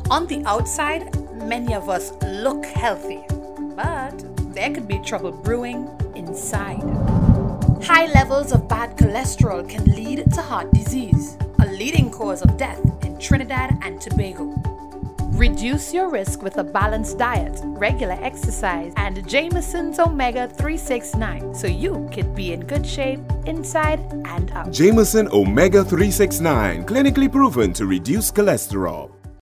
On the outside, many of us look healthy, but there could be trouble brewing inside. High levels of bad cholesterol can lead to heart disease, a leading cause of death in Trinidad and Tobago. Reduce your risk with a balanced diet, regular exercise, and Jamieson's Omega 369 so you can be in good shape inside and out. Jamieson Omega 369, clinically proven to reduce cholesterol.